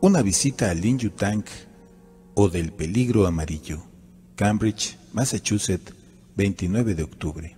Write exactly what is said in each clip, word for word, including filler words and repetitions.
Una visita a Lin Yutang o del peligro amarillo, Cambridge, Massachusetts, veintinueve de octubre.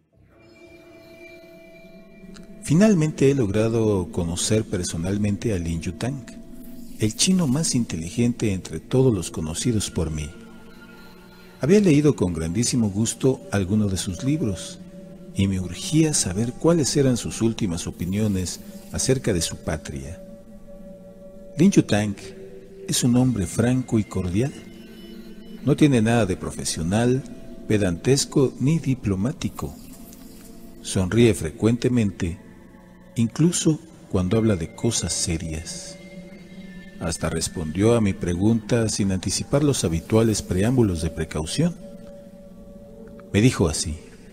Finalmente he logrado conocer personalmente a Lin Yutang, el chino más inteligente entre todos los conocidos por mí. Había leído con grandísimo gusto algunos de sus libros y me urgía saber cuáles eran sus últimas opiniones acerca de su patria. Lin Yutang es un hombre franco y cordial. No tiene nada de profesional, pedantesco ni diplomático. Sonríe frecuentemente, incluso cuando habla de cosas serias. Hasta respondió a mi pregunta sin anticipar los habituales preámbulos de precaución. Me dijo así: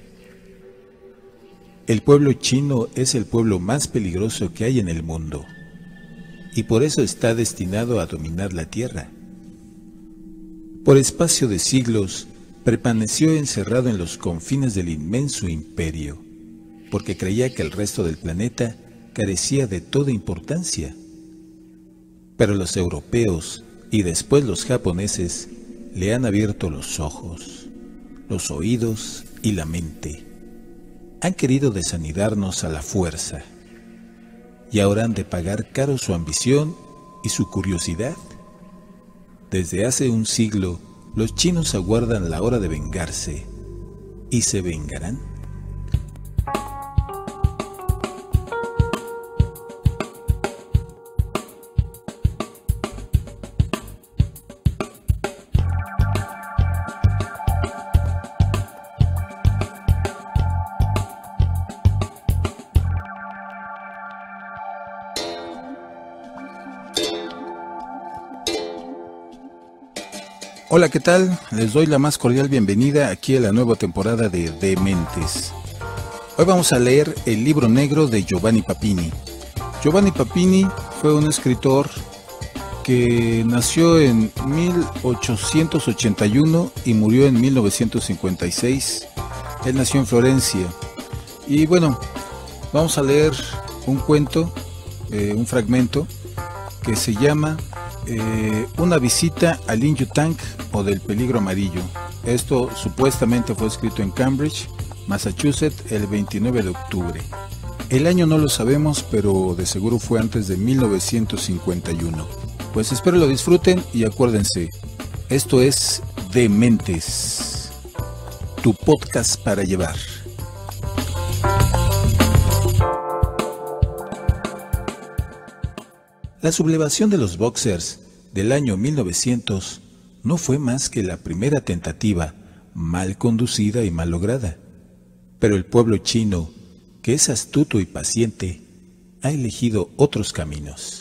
el pueblo chino es el pueblo más peligroso que hay en el mundo, y por eso está destinado a dominar la tierra. Por espacio de siglos, permaneció encerrado en los confines del inmenso imperio, porque creía que el resto del planeta carecía de toda importancia. Pero los europeos y después los japoneses le han abierto los ojos, los oídos y la mente. Han querido desanidarnos a la fuerza, y ahora han de pagar caro su ambición y su curiosidad. Desde hace un siglo, los chinos aguardan la hora de vengarse, y se vengarán. Hola, ¿qué tal? Les doy la más cordial bienvenida aquí a la nueva temporada de Dementes. Hoy vamos a leer el libro negro de Giovanni Papini. Giovanni Papini fue un escritor que nació en mil ochocientos ochenta y uno y murió en mil novecientos cincuenta y seis. Él nació en Florencia. Y bueno, vamos a leer un cuento, eh, un fragmento que se llama eh, Una visita a Lin Yutang o del peligro amarillo. Esto supuestamente fue escrito en Cambridge, Massachusetts, el veintinueve de octubre. El año no lo sabemos, pero de seguro fue antes de mil novecientos cincuenta y uno. Pues espero lo disfruten y acuérdense, esto es Dementes, tu podcast para llevar. La sublevación de los Boxers del año mil novecientos no fue más que la primera tentativa, mal conducida y mal lograda. Pero el pueblo chino, que es astuto y paciente, ha elegido otros caminos.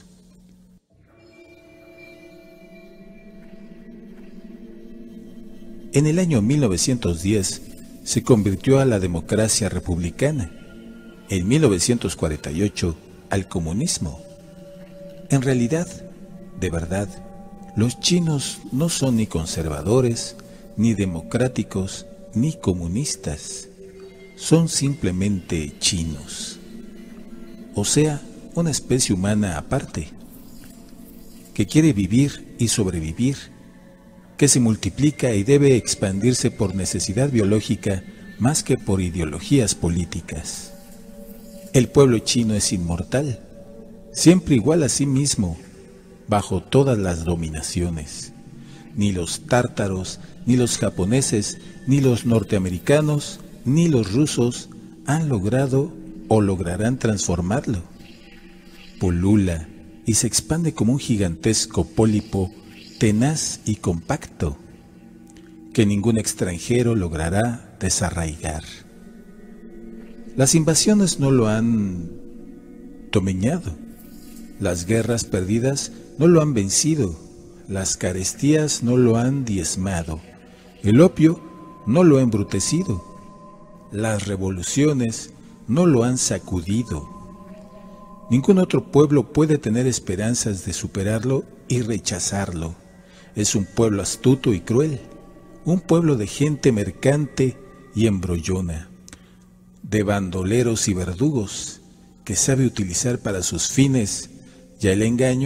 En el año mil novecientos diez se convirtió a la democracia republicana, en mil novecientos cuarenta y ocho al comunismo. En realidad, de verdad, los chinos no son ni conservadores, ni democráticos, ni comunistas. Son simplemente chinos. O sea, una especie humana aparte, que quiere vivir y sobrevivir, que se multiplica y debe expandirse por necesidad biológica más que por ideologías políticas. El pueblo chino es inmortal, siempre igual a sí mismo, bajo todas las dominaciones. Ni los tártaros, ni los japoneses, ni los norteamericanos, ni los rusos han logrado o lograrán transformarlo. Pulula y se expande como un gigantesco pólipo tenaz y compacto, que ningún extranjero logrará desarraigar. Las invasiones no lo han dominado, las guerras perdidas no lo han vencido, las carestías no lo han diezmado, el opio no lo ha embrutecido, las revoluciones no lo han sacudido. Ningún otro pueblo puede tener esperanzas de superarlo y rechazarlo. Es un pueblo astuto y cruel, un pueblo de gente mercante y embrollona, de bandoleros y verdugos, que sabe utilizar para sus fines ya el engaño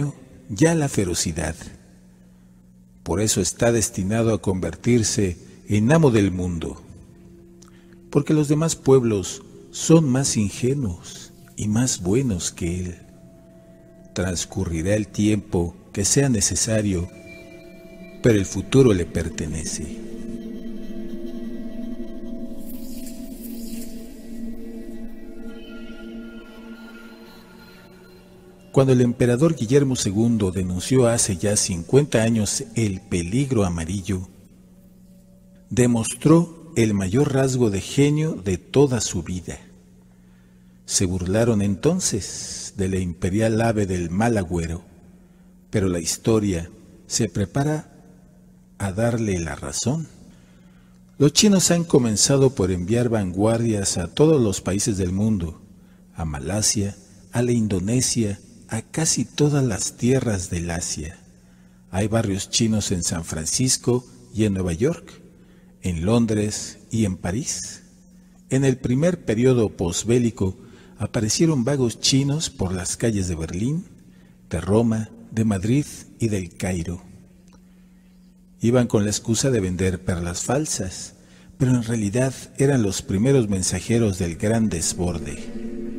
ya la ferocidad. Por eso está destinado a convertirse en amo del mundo, porque los demás pueblos son más ingenuos y más buenos que él. Transcurrirá el tiempo que sea necesario, pero el futuro le pertenece. Cuando el emperador Guillermo segundo denunció hace ya cincuenta años el peligro amarillo, demostró el mayor rasgo de genio de toda su vida. Se burlaron entonces de la imperial ave del mal agüero, pero la historia se prepara a darle la razón. Los chinos han comenzado por enviar vanguardias a todos los países del mundo, a Malasia, a la Indonesia, a casi todas las tierras del Asia. Hay barrios chinos en San Francisco y en Nueva York, en Londres y en París. En el primer periodo posbélico aparecieron vagos chinos por las calles de Berlín, de Roma, de Madrid y del Cairo. Iban con la excusa de vender perlas falsas, pero en realidad eran los primeros mensajeros del gran desborde.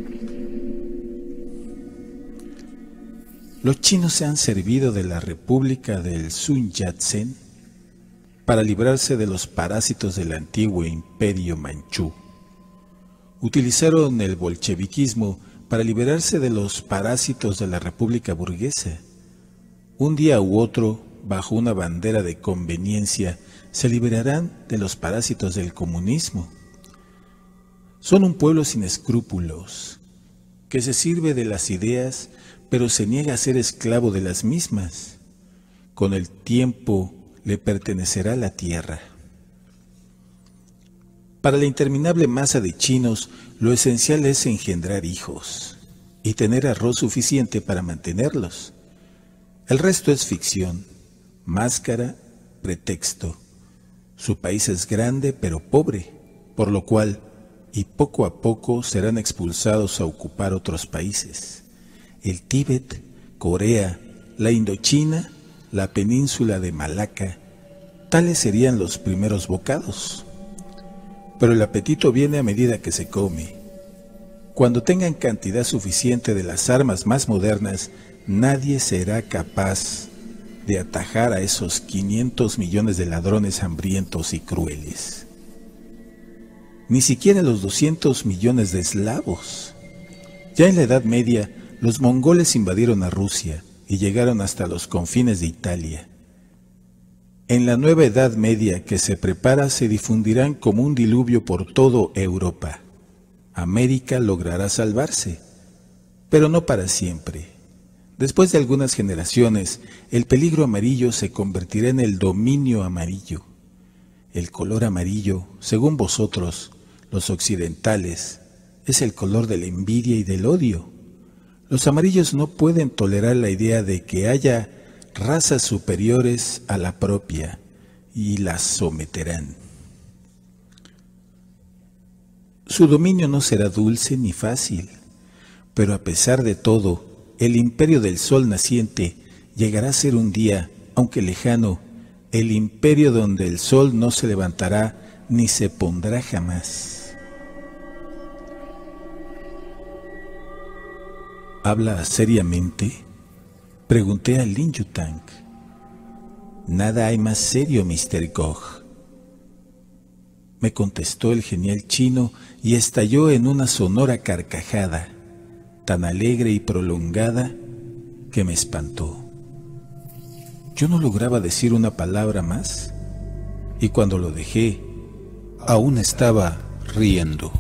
Los chinos se han servido de la República del Sun Yat-sen para librarse de los parásitos del antiguo imperio manchú. Utilizaron el bolcheviquismo para liberarse de los parásitos de la República burguesa. Un día u otro, bajo una bandera de conveniencia, se liberarán de los parásitos del comunismo. Son un pueblo sin escrúpulos, que se sirve de las ideas, pero se niega a ser esclavo de las mismas. Con el tiempo le pertenecerá la tierra. Para la interminable masa de chinos, lo esencial es engendrar hijos y tener arroz suficiente para mantenerlos. El resto es ficción, máscara, pretexto. Su país es grande pero pobre, por lo cual, y poco a poco serán expulsados a ocupar otros países. El Tíbet, Corea, la Indochina, la península de Malaca, tales serían los primeros bocados. Pero el apetito viene a medida que se come. Cuando tengan cantidad suficiente de las armas más modernas, nadie será capaz de atajar a esos quinientos millones de ladrones hambrientos y crueles. Ni siquiera los doscientos millones de eslavos. Ya en la Edad Media, los mongoles invadieron a Rusia y llegaron hasta los confines de Italia. En la nueva Edad Media que se prepara se difundirán como un diluvio por toda Europa. América logrará salvarse, pero no para siempre. Después de algunas generaciones, el peligro amarillo se convertirá en el dominio amarillo. El color amarillo, según vosotros, los occidentales, es el color de la envidia y del odio. Los amarillos no pueden tolerar la idea de que haya razas superiores a la propia y las someterán. Su dominio no será dulce ni fácil, pero a pesar de todo, el imperio del sol naciente llegará a ser un día, aunque lejano, el imperio donde el sol no se levantará ni se pondrá jamás. ¿Habla seriamente? Pregunté a Lin Yutang. Nada hay más serio, mister Gog. Me contestó el genial chino y estalló en una sonora carcajada, tan alegre y prolongada que me espantó. Yo no lograba decir una palabra más, y cuando lo dejé, aún estaba riendo.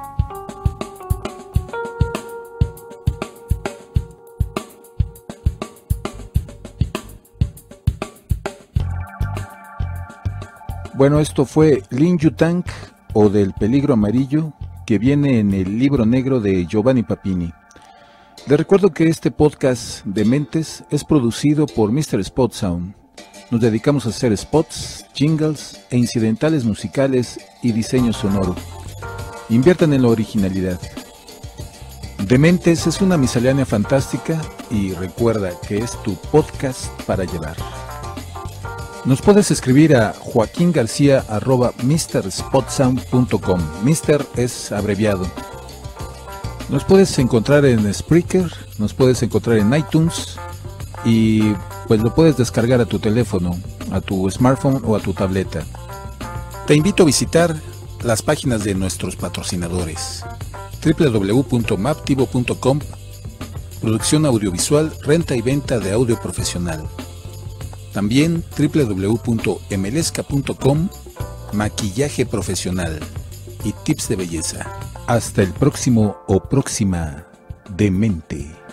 Bueno, esto fue Lin Yutang, o del peligro amarillo, que viene en el libro negro de Giovanni Papini. Les recuerdo que este podcast de Mentes es producido por mister Spot Sound. Nos dedicamos a hacer spots, jingles e incidentales musicales y diseño sonoro. Inviertan en la originalidad. Dementes es una miscelánea fantástica y recuerda que es tu podcast para llevar. Nos puedes escribir a joaquín garcía arroba mister spot sound punto com. Mister es abreviado. Nos puedes encontrar en Spreaker, nos puedes encontrar en iTunes y pues lo puedes descargar a tu teléfono, a tu smartphone o a tu tableta. Te invito a visitar las páginas de nuestros patrocinadores: doble u doble u doble u punto maptivo punto com, producción audiovisual, renta y venta de audio profesional. También doble u doble u doble u punto emelesca punto com, maquillaje profesional y tips de belleza. Hasta el próximo o próxima Demente.